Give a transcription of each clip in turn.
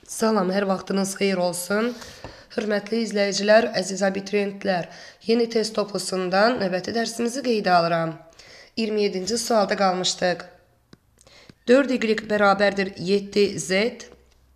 Salam, hər vaxtınız xeyir olsun. Hörmətli izləyicilər, əziz abituriyentlər, yeni test toplusundan növbəti dərsimizi qeydə alıram. 27-ci sualda qalmışdıq. 4y bərabərdir 7z,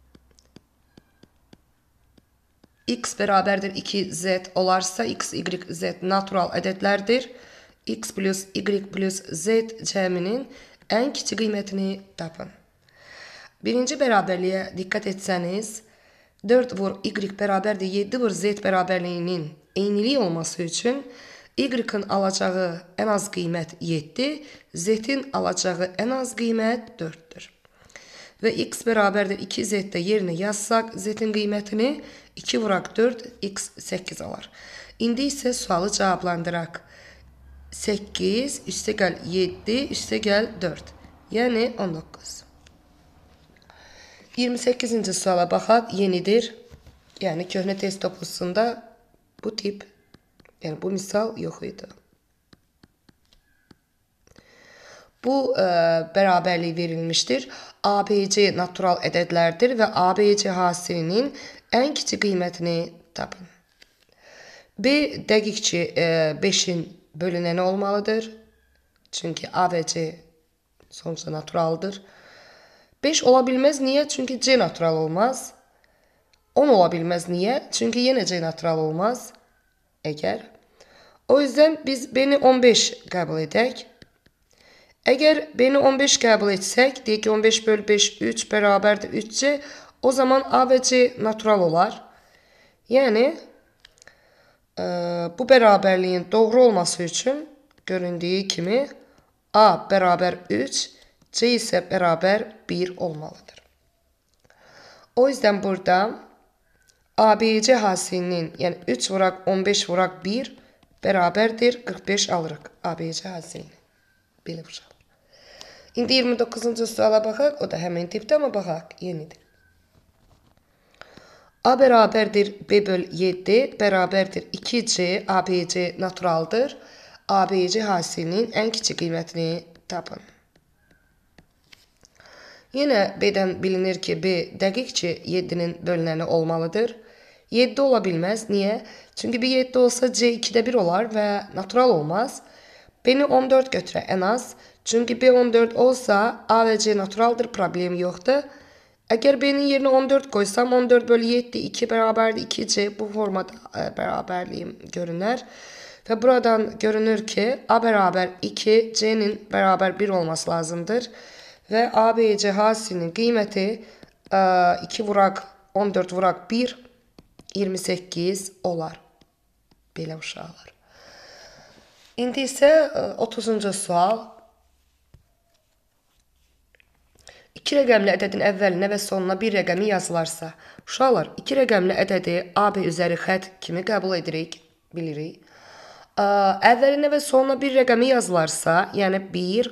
x bərabərdir 2z olarsa, x, y, z natural ədədlərdir. X plus y plus z cəminin ən kiçik qiymətini tapın. Birinci bərabərliyə diqqət etsəniz, 4 vur y bərabərdir 7 vur z bərabərliyinin eyniliyi olması üçün y-in alacağı ən az qiymət 7, z-in alacağı ən az qiymət 4-dür. Və x bərabərdir 2z-də yerinə yazsaq, z-in qiymətini 2 vuraq 4, x 8 alar. İndi isə sualı cavablandıraq. 8 üstəgəl 7 üstəgəl 4, yəni 19. 28-ci suala baxaq, yenidir. Yəni, köhnə test toplusunda bu tip, yəni bu misal yox idi. Bu bərabərlik verilmişdir. ABC natural ədədlərdir və ABC hasilinin ən kiçik qiymətini tapın. B dəqiq ki, 5-in bölünəni olmalıdır. Çünki ABC sonuçta naturaldır. 5 ola bilməz, niyə? Çünki C natural olmaz. 10 ola bilməz, niyə? Çünki yenə C natural olmaz. Əgər. O yüzden biz B-ni 15 qəbul edək. Əgər B-ni 15 qəbul etsək, deyək ki 15 bölü 5, 3 bərabərdir 3C, o zaman A və C natural olar. Yəni, bu bərabərliyin doğru olması üçün göründüyü kimi A bərabər 3, C isə bərabər 1 olmalıdır. O yüzden burada ABC hasilinin, yəni 3 vuraq 15 vuraq 1 bərabərdir 45 alırıq ABC hasilini. Belə vuraq. İndi 29-cu suala baxaq, o da həmin tipdə, amma baxaq, yenidir. A bərabərdir B böl 7 bərabərdir 2C ABC naturaldır. ABC hasilinin ən kiçik qiymətini tapın. Yenə B-dən bilinir ki, B dəqiq ki, 7-nin bölünəni olmalıdır. 7 ola bilməz. Niyə? Çünki bir 7 olsa C 2'də 1 olar və natural olmaz. B-ni 14 götürə ən az. Çünki B 14 olsa A və C naturaldır, problemi yoxdur. Əgər B-nin yerinə 14 qoysam, 14 bölü 7, 2 bərabərdir 2C bu formada bərabərliyim görünər. Və buradan görünür ki, A bərabər 2, C-nin bərabər 1 olması lazımdır. Və ABC hasilinin qiyməti 2 vuraq 14 vuraq 1, 28 olar. Belə uşaqlar. İndi isə 30-cu sual. 2 rəqəmli ədədin əvvəlinə və sonuna bir rəqəmi yazılarsa, uşaqlar, 2 rəqəmli ədədi AB üzəri xət kimi qəbul edirik, bilirik. Əvvəlinə və sonuna bir rəqəmi yazılarsa, yəni 1,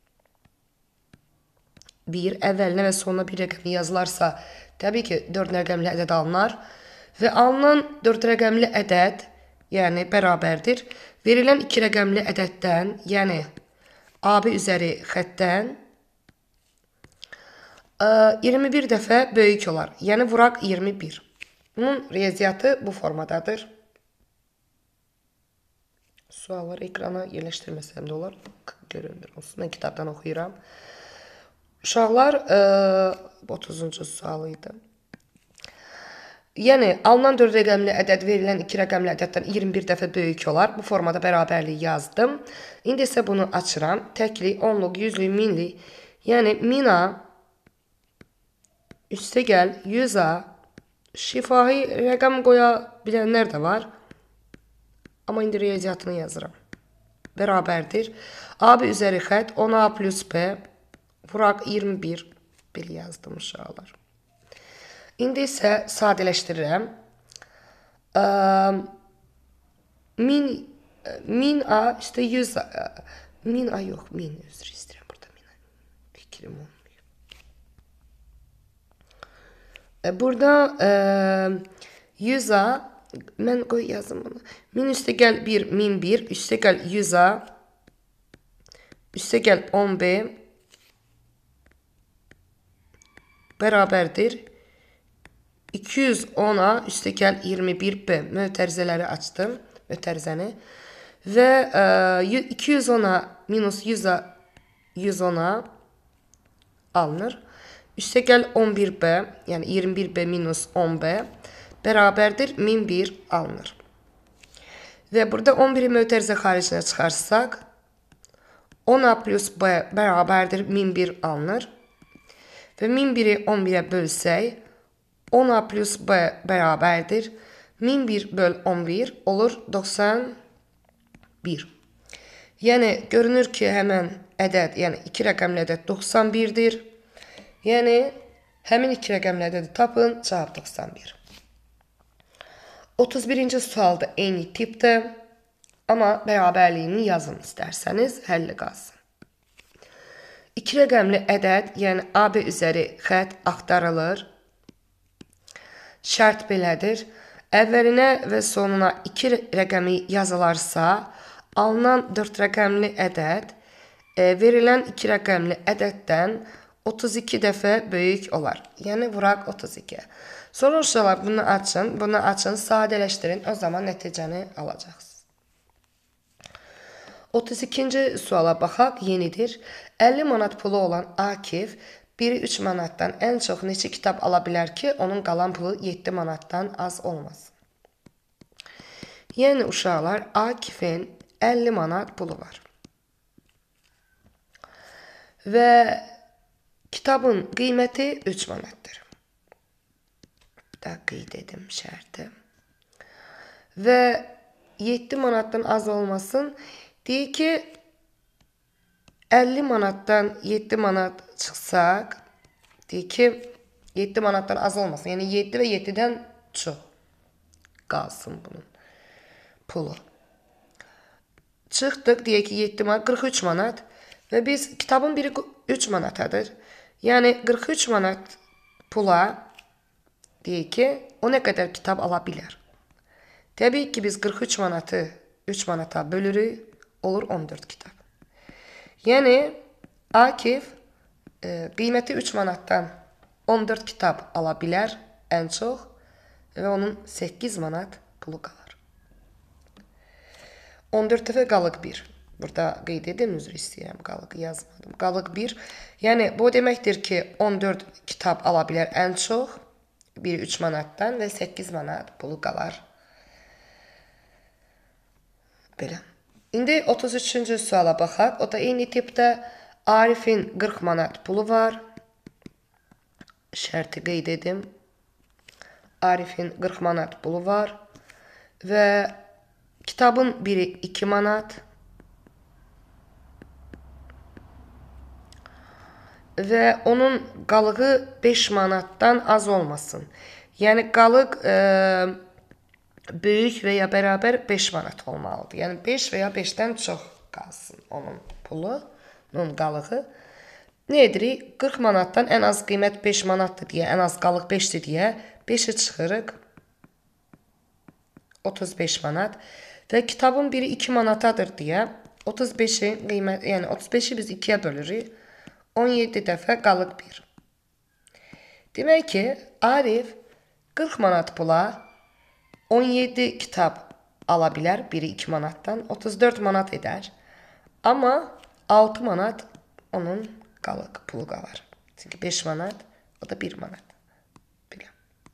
əvvəlinə və sonuna bir rəqəmi yazılarsa, təbii ki, 4 rəqəmli ədəd alınar və alınan 4 rəqəmli ədəd, yəni bərabərdir, verilən 2 rəqəmli ədəddən, yəni AB üzəri xətdən 21 dəfə böyük olar. Yəni vuraq 21. Bunun riyaziyyatı bu formadadır. Sualları ekrana yerləşdirməsəm də olar. Görünür olsun. Mən kitabdan oxuyuram. Uşaqlar 30-cu sualıydı. Yəni, alınan 4 rəqəmli ədəd verilən 2 rəqəmli ədəddən 21 dəfə böyük olar. Bu formada bərabərliyi yazdım. İndi isə bunu açıram. Təklik, onluq, yüzlük, minlik. Yəni, 1000-a üstəgəl 100-a şifahi rəqəm qoya bilənlər də var. Amma indi riyaziyyatını yazıram. Bərabərdir. AB üzəri xət 10A plus B vuraq 21. Belə yazdım uşaqlar. İndi isə sadələşdirirəm. 1000A üstə 100A. 1000A yox, 1000 üzr istəyirəm burada. Fikrim olmuyor. Burada 100A, mən qoy yazım bunu. 1000 üstəgəl 1, 1001, üstəgəl 100A, üstəgəl 10B bərabərdir 210'a üstəgəl 21b mötərizələri açdım. Mötərizəni. Və 210'a minus 100'a 110'a alınır. Üstəgəl 11b, yəni 21b minus 10b bərabərdir 1001 alınır. Və burada 11'i mötərizə xaricinə çıxarsaq 10a plus b bərabərdir 1001 alınır. Və 1001'i 11'e bölsək 10a plus b bərabərdir 1001 böl 11 olur 91. Yəni görünür ki, həmən ədəd, yəni 2 rəqəmli ədəd 91'dir. Yəni həmin 2 rəqəmli ədədi tapın, cavab 91. 31-ci sualda eyni tipdir, amma bərabərliyini yazın istərsəniz, həlli qalsın. 2 rəqəmli ədəd, yəni AB üzəri xət axtarılır. Şərt belədir. Əvvəlinə və sonuna 2 rəqəmi yazılarsa, alınan 4 rəqəmli ədəd verilən 2 rəqəmli ədəddən 32 dəfə böyük olar. Yəni vuraq 32. Sonra uşaqlar bunu açın, sadələşdirin, o zaman nəticəni alacaqsınız. 32-ci suala baxaq, yenidir. 50 manat pulu olan Akif biri 3 manatdan ən çox neçə kitab ala bilər ki, onun qalan pulu 7 manatdan az olmasın. Yəni uşaqlar, Akifin 50 manat pulu var. Və kitabın qiyməti 3 manatdır. Da qeyd edim şərti. Və 7 manatdan az olmasın. Deyək ki, 50 manatdan 7 manat çıxsaq, deyək ki, 7 manatdan az olmasın. Yəni 7 və 7-dən çox qalsın bunun pulu. Çıxdıq, deyək ki, 7 manat, 43 manat və biz kitabın biri 3 manatadır. Yəni 43 manat pula deyək ki, o nə qədər kitab ala bilər. Təbii ki, biz 43 manatı 3 manata bölürük, olur 14 kitab. Yəni Akif qiyməti 3 manatdan 14 kitab ala bilər ən çox və onun 8 manat pulu qalır. 14 dəfə qalıq 1. Burada qeyd edim, üzr istəyirəm, qalıq yazmadım. Qalıq 1. Yəni bu deməkdir ki, 14 kitab ala bilər ən çox, biri 3 manatdan və 8 manat pulu qalar. Belə. İndi 33-cü suala baxaq. O da eyni tipdə. Arifin 40 manat pulu var. Şərti qeyd edim. Arifin 40 manat pulu var. Və kitabın biri 2 manat. Və onun qalığı 5 manatdan az olmasın. Yəni qalıq böyük və ya bərabər 5 manat olmalıdır. Yəni 5 və ya 5-dən çox qalsın onun pulu, onun qalığı. Nə edirik? 40 manatdan ən az qiymət 5 manatdır deyə, ən az qalıq 5-dir deyə 5-i çıxırıq. 35 manat. Və kitabın biri 2 manatadır deyə 35-i qiymət, yəni 35-i biz 2-yə bölürük. 17 dəfə qalıq 1. Demək ki, Arif 40 manat pula 17 kitab ala bilər, biri 2 manatdan, 34 manat edər. Amma 6 manat onun qalıq pulu qalar. Çünki 5 manat, o da 1 manat. Belə.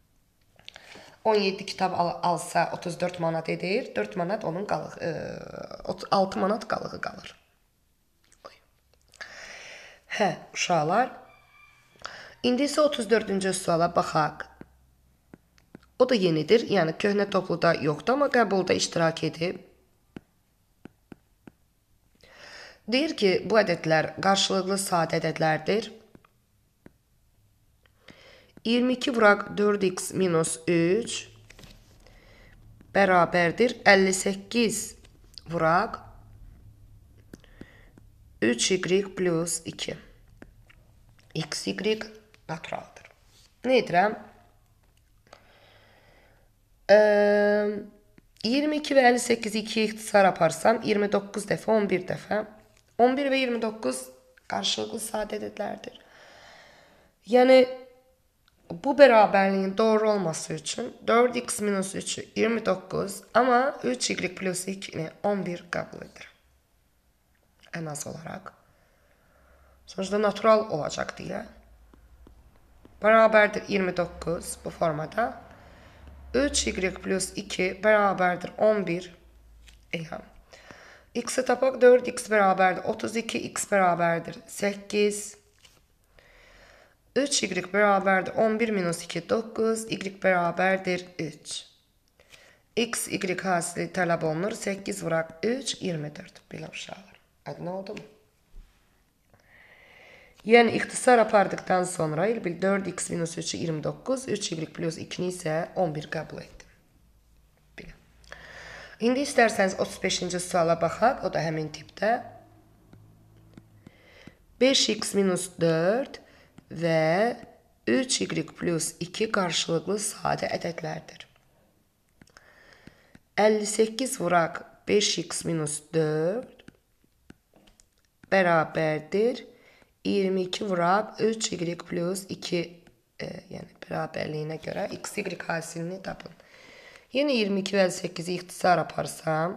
17 kitab alsa 34 manat edir, 4 manat onun qalığı, 6 manat qalığı qalır. Hə, uşaqlar. İndi isə 34-cü suala baxaq. O da yenidir, yəni köhnə topluda yoxdur, amma qəbulda iştirak edib. Deyir ki, bu ədədlər qarşılıqlı sadə ədədlərdir. 22 vuraq 4x minus 3 bərabərdir 58 vuraq 3y plus 2. xy naturaldır. Nə edirəm? 22 və 58 2-yə ixtisar aparsam 29 dəfə, 11 dəfə. 11 və 29 qarşılıqlı sadə ədədlərdir. Yəni Bu bərabərliyin doğru olması üçün 4x minus 3'ü 29 ama 3y plus 2'ni 11 kabul edir. En az olarak. Sonuçta natural olacak diye. Beraberdir 29 bu formada. 3y plus 2 beraberdir 11. X'i tapak 4x beraberdir 32, x beraberdir 8. 3y beraberdir 11 minus 2 9, y beraberdir 3. X, y hasili tələb olunur. 8 vuraq 3, 24. Belə uşaqlar. Aydın oldu mu? Yəni ixtisar apardıqdan sonra 4x minus 3'ü 29, 3y plus 2'ni isə 11 qəbul etdim. Belə. İndi istərsəniz 35-ci suala baxaq. O da həmin tipdə. 5x minus 4 və 3y plus 2 qarşılıqlı sadə ədədlərdir. 58 vuraq 5x minus 4 bərabərdir 22 vuraq 3y plus 2 yəni bərabərliyinə görə x, y hasilini tapın. Yeni 22 və 58'i ixtisar aparsam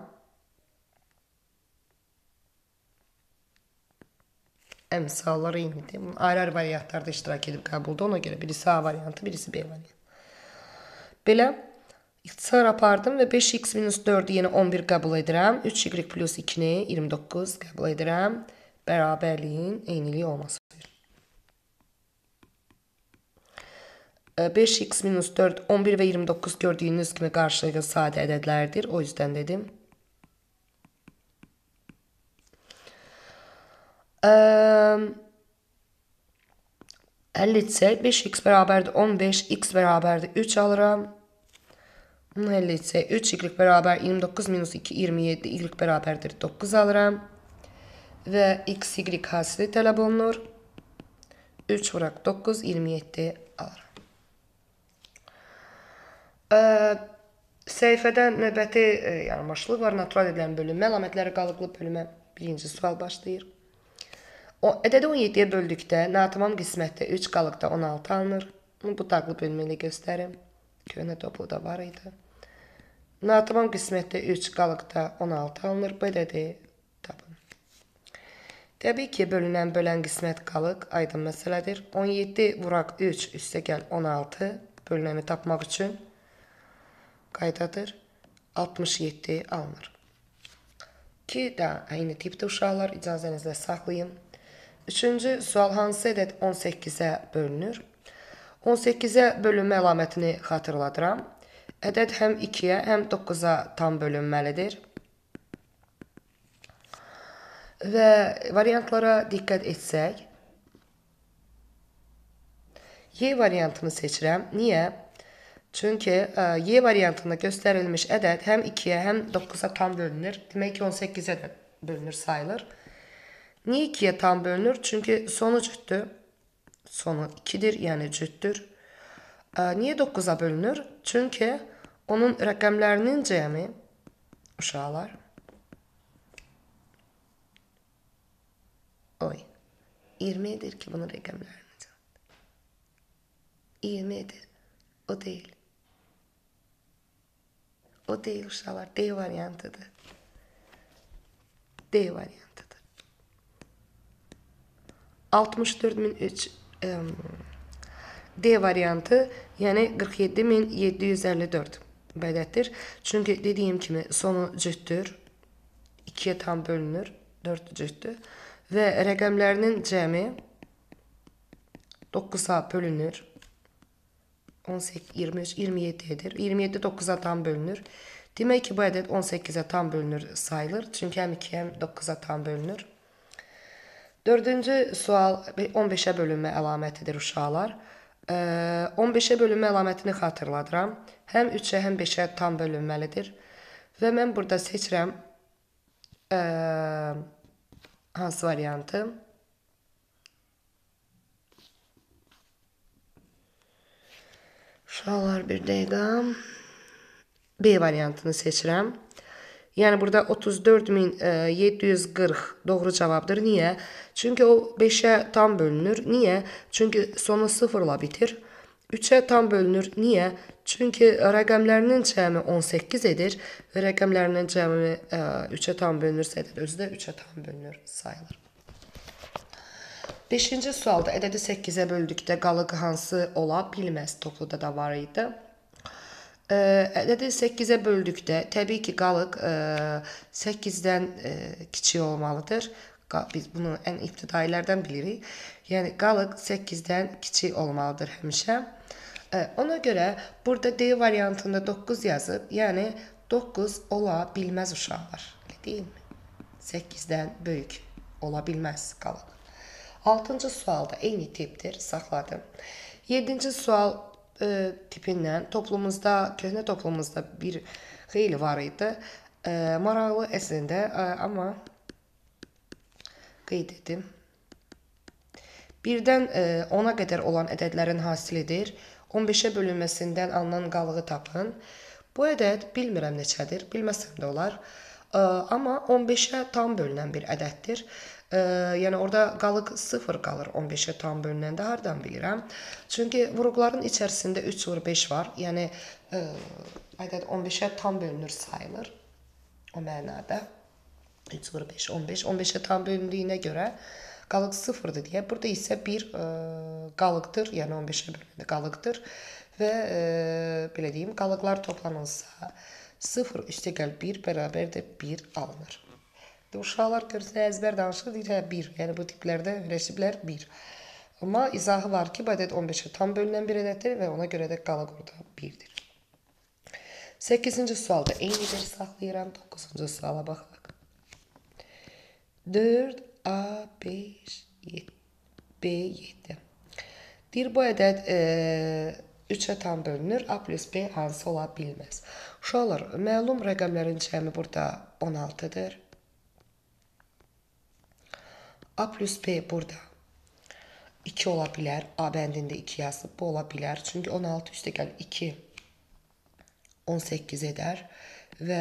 emsalları eynidir. Ayrı-ayrı variantlarda iştirak edib qəbulda. Ona görə birisi A variantı, birisi B variantı. Belə ixtisar apardım və 5x minus 4'ü yenə 11 qəbul edirəm. 3y plus 2'ni 29 qəbul edirəm. Bərabərliyin eyniliyi olması. 5x minus 4, 11 və 29 gördüyünüz kimi qarşılıqlı sadə ədədlərdir. O yüzden dedim. Həll etsək 5x bərabərdir 15, x bərabərdir 3 alıram. Bunu həll etsək 3y bərabər 29 minus 2, 27, y bərabərdir 9 alıram. Və x, y hasili tələb olunur. 3 vuraq 9, 27 alıram. Səhifədən növbəti yarmaşlıq var. Natural edilən bölünmə, əlamətləri qalıqlı bölünmə. Birinci sual başlayır. Ədədi 17'ye böldükdə natamam qismətdə 3 qalıqda 16 alınır. Bu taqlı bölünmə ilə göstərim. Köhnə toplu da var idi. Natamam qismətdə 3 qalıqda 16 alınır. Bu ədədi tapın. Təbii ki, bölünən bölən qismət qalıq aydın məsələdir. 17 vuraq 3 üstə gəl 16 bölünəni tapmaq üçün qaydadır. 67 alınır. Ki də eyni tipdə uşaqlar icazənizlə saxlayın. Üçüncü sual hansı ədəd 18'ə bölünür? 18'ə bölünmə əlamətini xatırladıram. Ədəd həm 2'yə, həm 9'a tam bölünməlidir. Və variantlara diqqət etsək, Y variantını seçirəm. Niyə? Çünki Y variantında göstərilmiş ədəd həm 2'yə, həm 9'a tam bölünür. Demək ki, 18'ə də bölünür sayılır. Niye 2'ye tam bölünür? Çünkü sonu cüttür. Sonu 2'dir, yani cüttür. Niye 9'a bölünür? Çünkü onun rəqəmlərinin cəmi uşaqlar 20'dir ki bunun rəqəmlərinin cəmi. 20'dir. O değil. O değil uşaqlar. D variantıdır. D variantıdır. 64.003 D variantı yani 47.754 bədətdir. Çünkü dediğim kimi sonu cütdür. 2'ye tam bölünür. 4 cütdür. Ve rəqəmlərinin cəmi 9'a bölünür. 18, 23, 27 edir. 27 9'a tam bölünür. Demək ki bu ədəd 18'e tam bölünür sayılır. Çünkü hem 2 hem 9'a tam bölünür. Dördüncü sual 15'ə bölünmə əlamətidir uşaqlar. 15'ə bölünmə əlamətini xatırladıram. Həm 3'ə, həm 5'ə tam bölünməlidir. Və mən burada seçirəm hansı variantı? Uşaqlar bir dəqiqə. B variantını seçirəm. Yani burada 34.740 doğru cevaptır. Niye? Çünkü o 5'e tam bölünür. Niye? Çünkü sonu 0'la bitir. 3'e tam bölünür. Niye? Çünkü rəqəmlərinin cəmi 18 edir və rəqəmlərinin cəmi 3'e tam bölünürsə ədəd özü də 3'e tam bölünür sayılır. 5-ci sualda ədədi 8'e böldükdə qalıq hansı ola bilməz? Topluda da var idi. Ədədi 8'e böldükdə təbii ki qalıq 8'dən kiçik olmalıdır. Biz bunu ən ibtidailərdən bilirik. Yəni qalıq 8'dən kiçik olmalıdır həmişə. Ona görə burada D variantında 9 yazıb, yəni 9 ola bilməz uşaqlar. Deyil mi? 8'dən böyük ola bilməz qalıq. 6-cı sualda eyni tipdir, saxladım. 7-ci sual tipindən köhnə toplumumuzda bir xeyli var idi. Maraqlı əslində, amma qeyd edim. 1-dən 10'a qədər olan ədədlərin hasilidir. 15'e bölünməsindən alınan qalığı tapın. Bu ədəd bilmirəm neçədir, bilməsəm də olar. Amma 15'e tam bölünən bir ədəddir. Yəni orada qalıq 0 qalır 15'e tam bölünəndə, hardan bilirəm? Çünki vurğuların içərisində 3 vur 5 var. Yəni ədəd 15'e tam bölünür sayılır. O mənada 3 vur 5 15. 15'e tam bölündüyünə görə qalıq 0'dır deyə. Burada isə bir qalıqdır. Yəni 15'e bölündə qalıqdır və belə deyim, qalıqlar toplanılsa 0 üstəgəl 1 bərabərdir 1 alınır. Uşaqlar görsə əzbər danışır, deyir hə 1. Yəni bu tiplərdə öyrəşiblər 1. Amma izahı var ki, bu ədəd 15'e tam bölünən bir ədəddir və ona görə də qalıq orada 1'dir. 8-ci sualda eynidir, saxlayıram. 9-cu suala baxaq. 4, A, 5, 7, B, 7. Deyir bu ədəd 3'e tam bölünür. A plus B hansı ola bilməz? Uşaqlar, məlum rəqəmlərin cəmi burada 16'dır. A plus B burada 2 ola bilər. A bəndində 2 yazıb. Bu ola bilər. Çünki 16 üstəgəl 2 18 edər və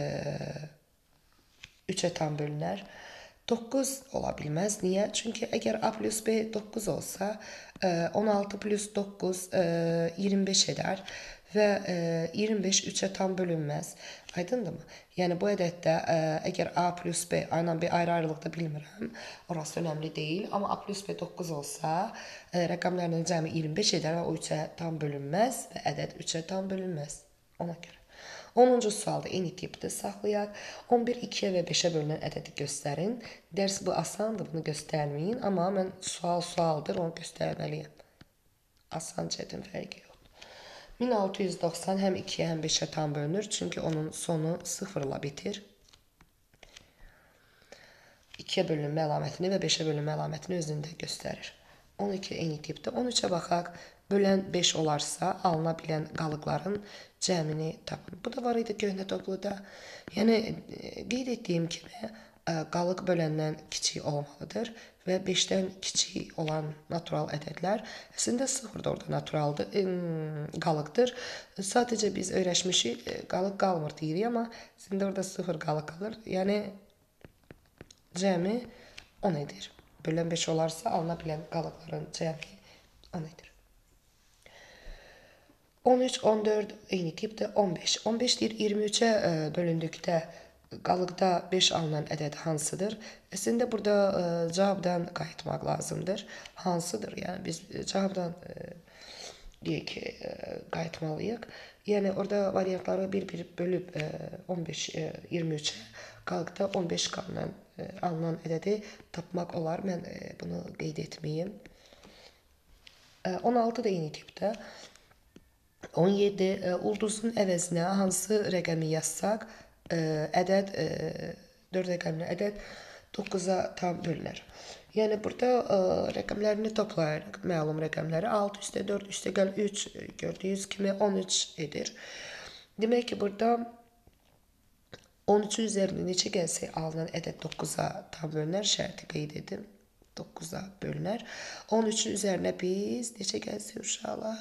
3'e tam bölünər. 9 ola bilməz. Niyə? Çünki əgər A plus B 9 olsa 16 plus 9 25 edər və 25 3'e tam bölünməz. Aydındırmı? Yəni bu ədəddə əgər A plus B ilə bir ayrı-ayrılıqda bilmirəm, orası önəmli deyil. Amma A plus B 9 olsa rəqəmlərinin cəmi 25 edər və o 3'e tam bölünməz və ədəd 3'e tam bölünməz. Ona görə. 10-cu sualda eyni tipdir, saxlayaq. 11, 2'ye və 5'e bölünən ədədi göstərin. Dərs bu asandır, bunu göstərməyin. Amma mən sualdır, onu göstərməliyəm. Asan, çətin fərqi yox. 1690 həm 2'ye həm 5'e tam bölünür. Çünki onun sonu 0 ilə bitir. 2'ye bölünmə əlamətini və 5'e bölünmə əlamətini özündə göstərir. 12 eyni tipdir. 13'e baxaq. Bölən 5 olarsa alına bilən qalıqların cəmini tapın. Bu da var idi köhnə topluda. Yəni qeyd etdiyim kimi qalıq böləndən kiçik olmalıdır və 5'dən kiçik olan natural ədədlər əslində 0 da orada naturaldır, qalıqdır. Sadəcə biz öyrəşmişik, qalıq qalmır deyirik, amma əslində orada 0 qalıq qalır. Yəni cəmi 10 edir. Bölən 5 olarsa alına bilən qalıqların cəmi 10 edir. 13, 14 eyni tipdə 15. 15 deyir 23'e bölündükdə qalıqda 5 alınan ədəd hansıdır? Əslində burada cavabdan qayıtmaq lazımdır. Hansıdır? Yəni biz cavabdan deyək ki, qayıtmalıyıq. Yəni orada variantları bir-bir bölüb 15, 23'e qalıqda 15 alınan ədədi tapmaq olar. Mən bunu qeyd etməyim. 16 da eyni tipdə. 17 ulduzun əvəzinə hansı rəqəmi yazsaq, ədəd 4 rəqəmli ədəd 9'a tam bölünər. Yəni burada rəqəmlərini toplayarıq, məlum rəqəmləri 6 üstə 4 üstəgəl 3 gördüyünüz kimi 13 edir. Demək ki burada 13 üzərinə neçə gəlsə alınan ədəd 9'a tam bölünər, şərti qeyd edim. 9'a bölünər. 13'ün üzərinə biz neçə gəlsə uşaqlar?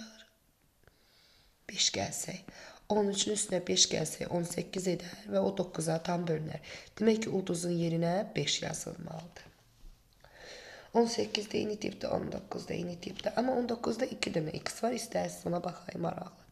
5 gəlsək, 13'ün üstünə 5 gəlsək 18 edər və o 9'a tam bölünər. Demək ki, ulduzun yerinə 5 yazılmalıdır. 18'də eyni tipdə, 19'da eyni tipdə. Amma 19'da 2 dənə x var. İstərsiniz ona baxayım, maraqlıdır.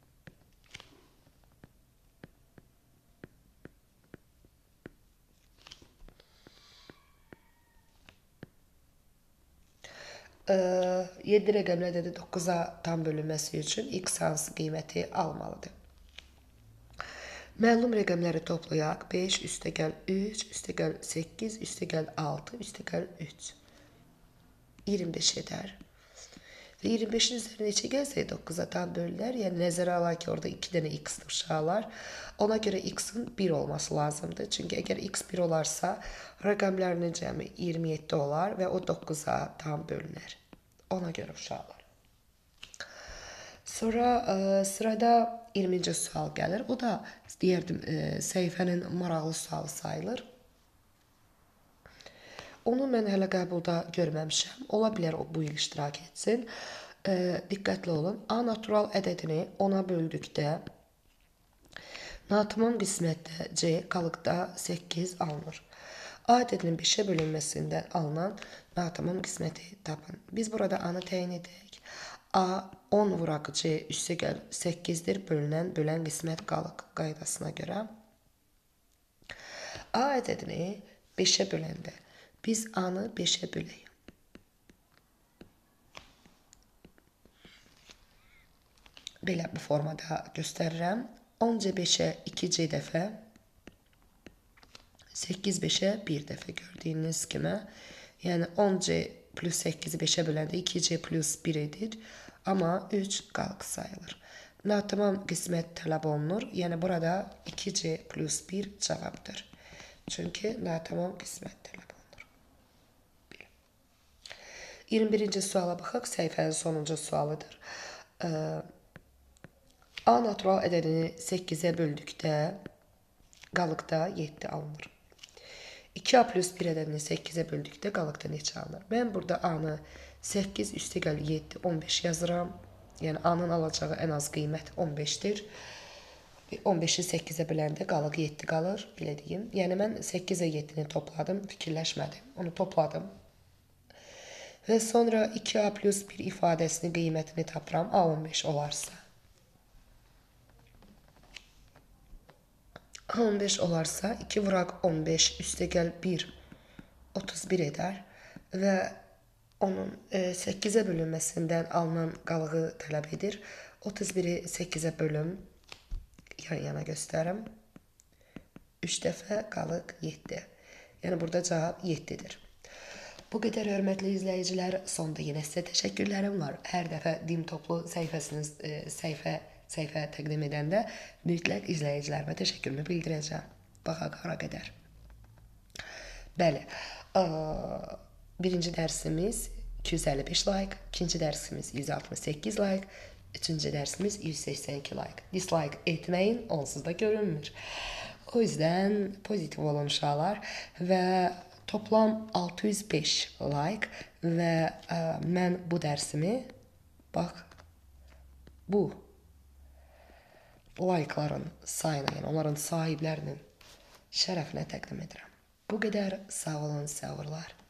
Ee, 7 rəqəmlərdə də 9'a tam bölünməsi üçün x hansı qiyməti almalıdır? Məlum rəqəmləri toplayaq. 5 üstəgəl 3, üstəgəl 8, üstəgəl 6, üstəgəl 3. 25 edər. Və 25'in üzərinə neçə gəlsək 9'a tam bölünər. Yəni nəzərə alaq ki, orada 2 dənə x-li uşaqlar. Ona görə x-in 1 olması lazımdır. Çünki əgər x 1 olarsa, rəqəmlərinin cəmi 27 olar və o 9'a tam bölünər. Ona görə uşaqlar. Sonra sırada 20-ci sual gəlir. O da deyərdim səhifənin maraqlı sualı sayılır. Onu mən hələ qəbulda görməmişəm. Ola bilər o bu il iştirak etsin. Diqqətli olun. A natural ədədini 10'a böldükdə natamam qismətdə C qalıqda 8 alınır. A ədədinin 5'ə bölünməsindən alınan natamam qisməti tapın. Biz burada A-nı təyin edək. A 10 vuraq C üstəgəl 8'dir. Bölən qismət qalıq qaydasına görə. A ədədini 5'ə böləndə biz A-nı 5'ə böləyik. Belə bu formada göstərirəm. 10C 5'ə 2C dəfə, 8 5'ə 1 dəfə gördüyünüz kimi. Yəni 10C plus 8'i 5'ə böləndə 2C plus 1 edir. Amma 3 qalıq sayılır. Natamam qismət tələb olunur. Yəni burada 2C plus 1 cavabdır. Çünki natamam qismət tələb olunur. 21-ci suala baxaq. Səhifənin sonuncu sualıdır. A natural ədədini 8'ə böldükdə qalıqda 7 alınır. 2A plus 1 ədədini 8'ə böldükdə qalıqda neçə alınır? Mən burada A-nı 8 üstəgəl 7, 15 yazıram. Yəni A-nın alacağı ən az qiymət 15'dir. 15'i 8'ə böləndə qalıq 7 qalır, belə deyim. Yəni mən 8'ə 7'ni topladım, fikirləşmədim. Onu topladım. Və sonra 2A plus 1 ifadəsinin qiymətini tapıram. A 15 olarsa. A 15 olarsa 2 vuraq 15 üstəgəl 1 31 edər və onun 8'ə bölünməsindən alınan qalığı tələb edir. 31'i 8'ə bölüm, yan-yana göstərim. 3 dəfə qalıq 7. Yəni burada cavab 7'dir. Bu qədər hörmətli izləyicilər, sonda yenə sizə təşəkkürlərim var. Hər dəfə Dim Toplu səhifə təqdim edəndə mütləq izləyicilərimə təşəkkürümü bildirəcəm. Baxaq hara qədər. Bəli, birinci dərsimiz 255 like, ikinci dərsimiz 168 like, üçüncü dərsimiz 182 like. Dislike etməyin, onsuz da görünmür. O yüzden pozitiv olan uşaqlar və toplam 605 like və mən bu dərsimi, bax, bu like'ların sayına, yəni onların sahiblərinin şərəfinə təqdim edirəm. Bu qədər, sağ olun, savurlar.